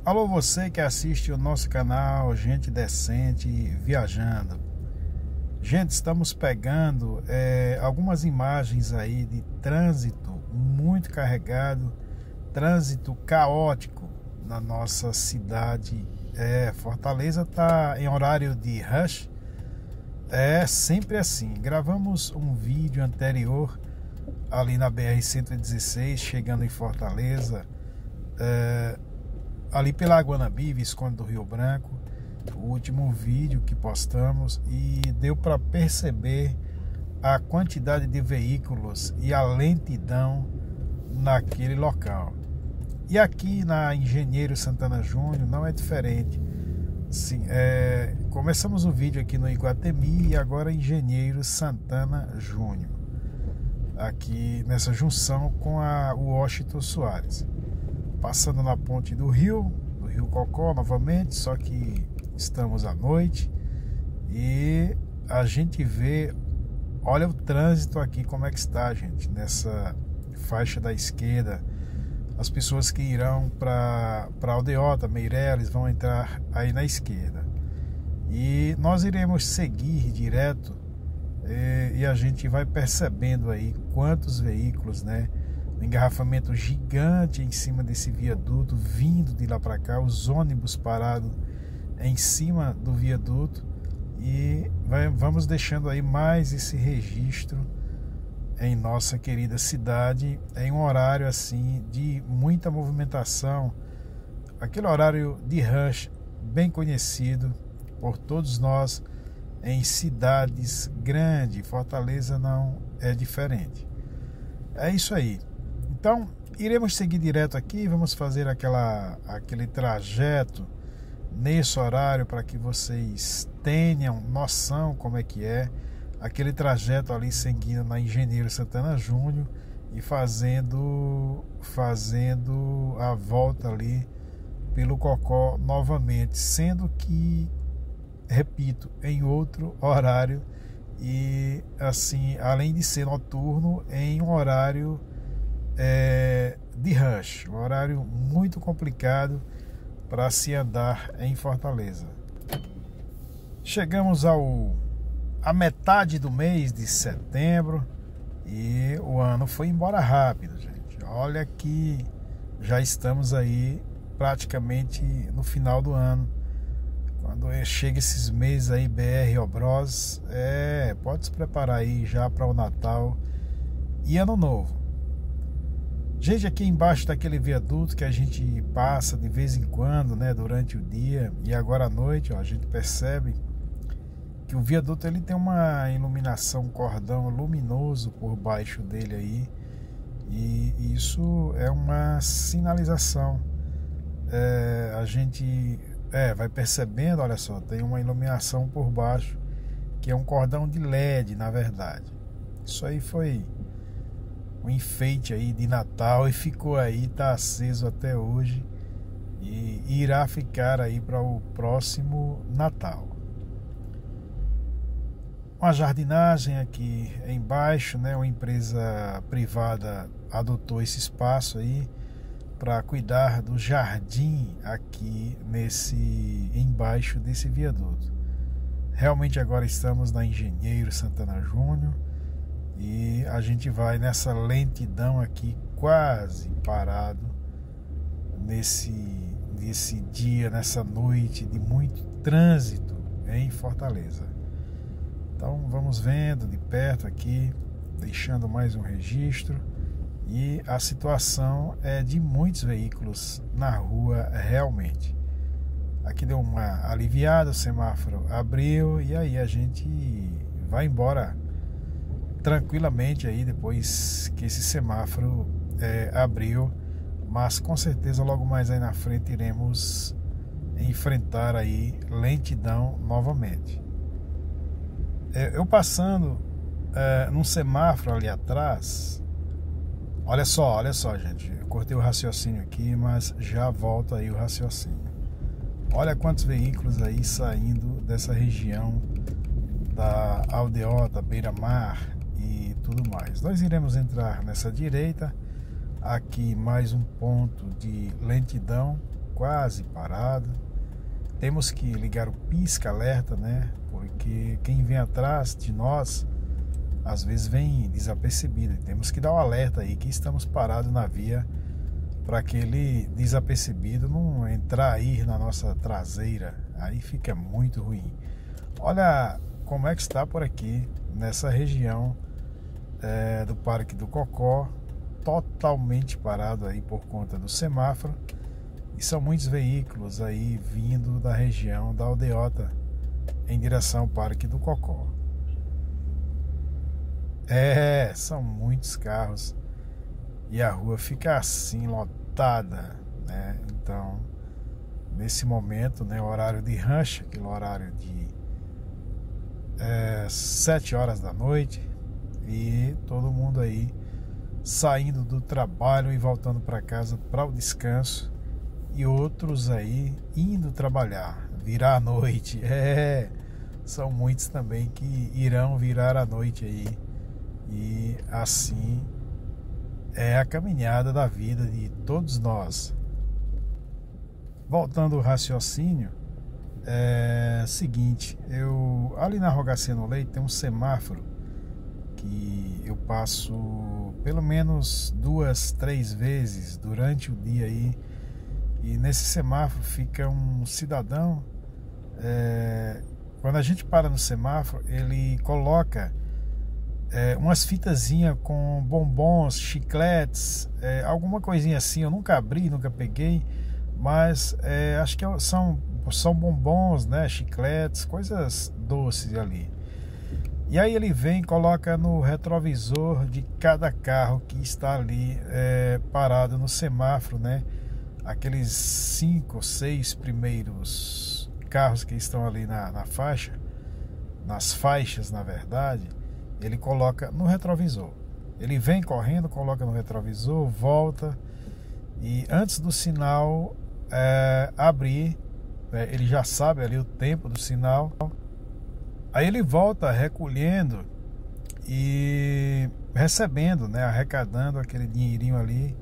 Alô, você que assiste o nosso canal Gente Decente Viajando. Gente, estamos pegando algumas imagens aí de trânsito muito carregado, trânsito caótico na nossa cidade. Fortaleza está em horário de rush. É sempre assim. Gravamos um vídeo anterior ali na BR-116, chegando em Fortaleza, ali pela Guanabi, Visconde do Rio Branco, o último vídeo que postamos, e deu para perceber a quantidade de veículos e a lentidão naquele local. E aqui na Engenheiro Santana Júnior não é diferente. Sim, começamos o vídeo aqui no Iguatemi e agora Engenheiro Santana Júnior, aqui nessa junção com o Washington Soares, passando na ponte do Rio Cocó novamente, só que estamos à noite e a gente vê, olha o trânsito aqui como é que está, gente, nessa faixa da esquerda. As pessoas que irão para Aldeota, Meireles, vão entrar aí na esquerda. E nós iremos seguir direto e a gente vai percebendo aí quantos veículos, né? Um engarrafamento gigante em cima desse viaduto, vindo de lá para cá, os ônibus parados em cima do viaduto. E vamos deixando aí mais esse registro em nossa querida cidade, em um horário assim de muita movimentação, aquele horário de rush bem conhecido por todos nós em cidades grandes. Fortaleza não é diferente. É isso aí. Então iremos seguir direto aqui, vamos fazer aquele trajeto nesse horário para que vocês tenham noção como é que é aquele trajeto ali, seguindo na Engenheiro Santana Júnior e fazendo a volta ali pelo Cocó novamente, sendo que, repito, em outro horário, e assim, além de ser noturno, em um horário de rush, um horário muito complicado para se andar em Fortaleza. Chegamos a metade do mês de setembro e o ano foi embora rápido, gente. Olha que já estamos aí praticamente no final do ano. Quando chega esses meses aí, BR Obros, pode se preparar aí já para o Natal e Ano Novo. Gente, aqui embaixo daquele viaduto que a gente passa de vez em quando, né, durante o dia e agora à noite, ó, a gente percebe que o viaduto ele tem uma iluminação, um cordão luminoso por baixo dele aí, e isso é uma sinalização. A gente vai percebendo, olha só, tem uma iluminação por baixo que é um cordão de LED, na verdade. Isso aí foi um enfeite aí de Natal e ficou aí, tá aceso até hoje e irá ficar aí para o próximo Natal. Uma jardinagem aqui embaixo, né? Uma empresa privada adotou esse espaço aí para cuidar do jardim aqui embaixo desse viaduto. Realmente agora estamos na Engenheiro Santana Júnior e a gente vai nessa lentidão aqui, quase parado nesse dia, nessa noite de muito trânsito em Fortaleza. Então vamos vendo de perto aqui, deixando mais um registro, e a situação é de muitos veículos na rua realmente. Aqui deu uma aliviada, o semáforo abriu e aí a gente vai embora tranquilamente aí depois que esse semáforo abriu, mas com certeza logo mais aí na frente iremos enfrentar aí lentidão novamente. Eu passando num semáforo ali atrás, olha só, gente, eu cortei o raciocínio aqui, mas já volta aí o raciocínio. Olha quantos veículos aí saindo dessa região da Aldeota, Beira-Mar e tudo mais. Nós iremos entrar nessa direita, aqui mais um ponto de lentidão, quase parado. Temos que ligar o pisca-alerta, né? Porque quem vem atrás de nós às vezes vem desapercebido. Temos que dar um alerta aí que estamos parados na via, para aquele desapercebido não entrar aí na nossa traseira. Aí fica muito ruim. Olha como é que está por aqui nessa região do Parque do Cocó, totalmente parado aí por conta do semáforo. E são muitos veículos aí vindo da região da Aldeota em direção ao Parque do Cocó. São muitos carros e a rua fica assim lotada, né? Então, nesse momento, né, horário de rush, aquele horário de 7 horas da noite, e todo mundo aí saindo do trabalho e voltando para casa para o descanso, e outros aí indo trabalhar, virar a noite. São muitos também que irão virar a noite aí. E assim é a caminhada da vida de todos nós. Voltando ao raciocínio, seguinte, ali na Rogaceno Leite tem um semáforo que eu passo pelo menos 2, 3 vezes durante o dia aí, e nesse semáforo fica um cidadão. Quando a gente para no semáforo, ele coloca umas fitazinhas com bombons, chicletes, alguma coisinha assim. Eu nunca abri, nunca peguei, mas acho que são bombons, né, chicletes, coisas doces ali. E aí ele vem e coloca no retrovisor de cada carro que está ali parado no semáforo, né? Aqueles 5 ou 6 primeiros carros que estão ali na faixa, nas faixas, na verdade, ele coloca no retrovisor. Ele vem correndo, coloca no retrovisor, volta, e antes do sinal abrir, ele já sabe ali o tempo do sinal. Aí ele volta recolhendo e recebendo, né, arrecadando aquele dinheirinho ali.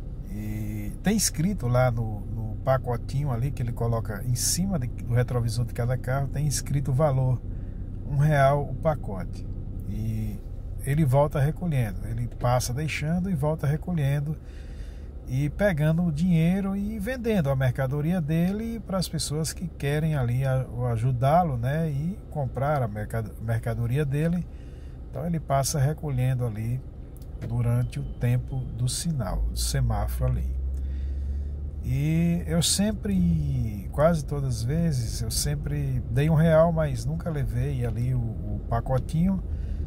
E tem escrito lá no pacotinho ali que ele coloca em cima do retrovisor de cada carro, tem escrito o valor, R$1 o pacote. E ele volta recolhendo, ele passa deixando e volta recolhendo e pegando o dinheiro e vendendo a mercadoria dele para as pessoas que querem ali ajudá-lo, né, e comprar a mercadoria dele. Então ele passa recolhendo ali durante o tempo do sinal, do semáforo ali. E eu sempre, quase todas as vezes, eu sempre dei R$1, mas nunca levei ali o pacotinho.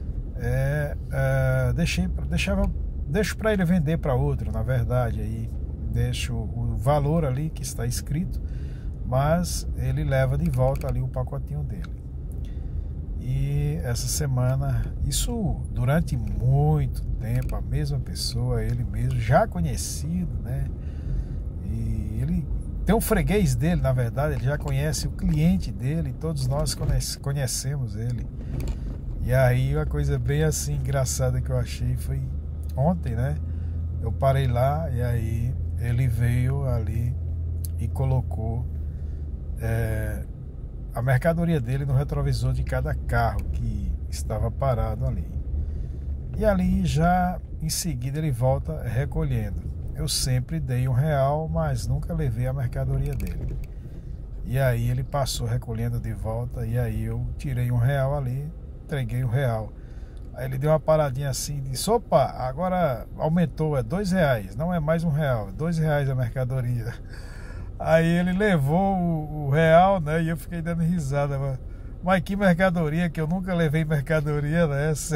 Deixo para ele vender para outro, na verdade. Aí deixo o valor ali que está escrito, mas ele leva de volta ali o pacotinho dele. E essa semana, isso durante muito tempo, a mesma pessoa, ele mesmo, já conhecido, né? E ele tem um freguês dele, na verdade, ele já conhece o cliente dele, todos nós conhecemos ele. E aí uma coisa bem assim engraçada que eu achei foi ontem, né? Eu parei lá e aí ele veio ali e colocou a mercadoria dele no retrovisor de cada carro que estava parado ali. E ali já em seguida ele volta recolhendo. Eu sempre dei R$1, mas nunca levei a mercadoria dele. E aí ele passou recolhendo de volta, e aí eu tirei R$1 ali, entreguei R$1. Aí ele deu uma paradinha assim e disse: opa, agora aumentou, é R$2, não é mais R$1, R$2 a mercadoria. Aí ele levou o R$1, né? E eu fiquei dando risada. Mas que mercadoria, que eu nunca levei mercadoria dessa.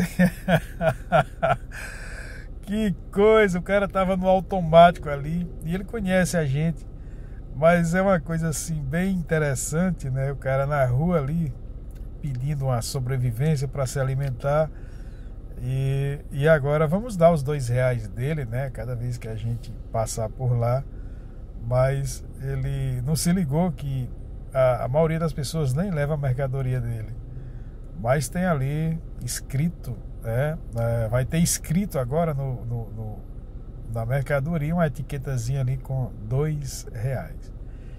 Que coisa, o cara tava no automático ali. E ele conhece a gente. Mas é uma coisa assim bem interessante, né? O cara na rua ali pedindo uma sobrevivência para se alimentar. E agora vamos dar os R$2 dele, né? Cada vez que a gente passar por lá. Mas ele não se ligou que a maioria das pessoas nem leva a mercadoria dele. Mas tem ali escrito, vai ter escrito agora na mercadoria uma etiquetazinha ali com R$2.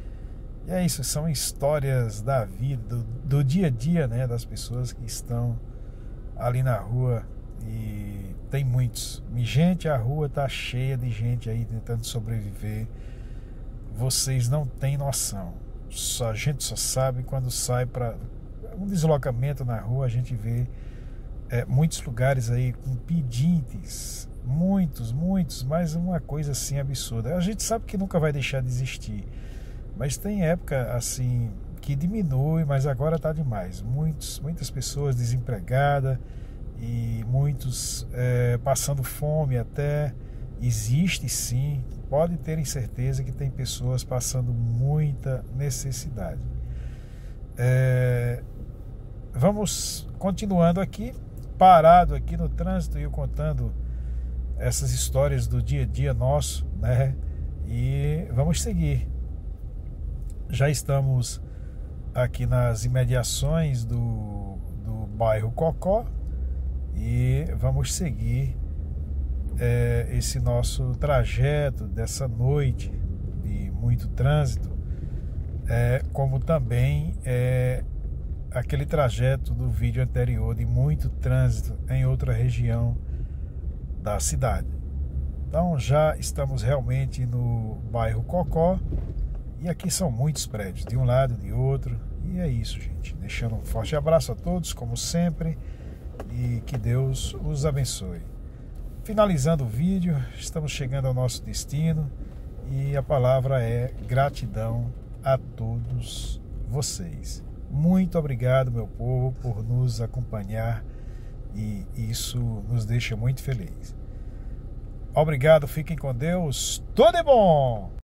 E é isso, são histórias da vida, do dia a dia, né, das pessoas que estão ali na rua. E tem muitos. Gente, a rua tá cheia de gente aí tentando sobreviver. Vocês não têm noção. A gente só sabe quando sai para um deslocamento na rua. A gente vê muitos lugares aí com pedintes, muitos, mas uma coisa assim absurda. A gente sabe que nunca vai deixar de existir, mas tem época assim que diminui, mas agora tá demais. Muitas pessoas desempregadas e muitos passando fome até. Existe sim, pode terem certeza que tem pessoas passando muita necessidade. Vamos continuando aqui, parado aqui no trânsito, e eu contando essas histórias do dia a dia nosso, né? E vamos seguir. Já estamos aqui nas imediações do bairro Cocó e vamos seguir esse nosso trajeto dessa noite de muito trânsito, como também aquele trajeto do vídeo anterior de muito trânsito em outra região da cidade. Então já estamos realmente no bairro Cocó e aqui são muitos prédios, de um lado e de outro, e é isso, gente. Deixando um forte abraço a todos, como sempre, e que Deus os abençoe. Finalizando o vídeo, estamos chegando ao nosso destino e a palavra é gratidão a todos vocês. Muito obrigado, meu povo, por nos acompanhar, e isso nos deixa muito felizes. Obrigado, fiquem com Deus, tudo de bom!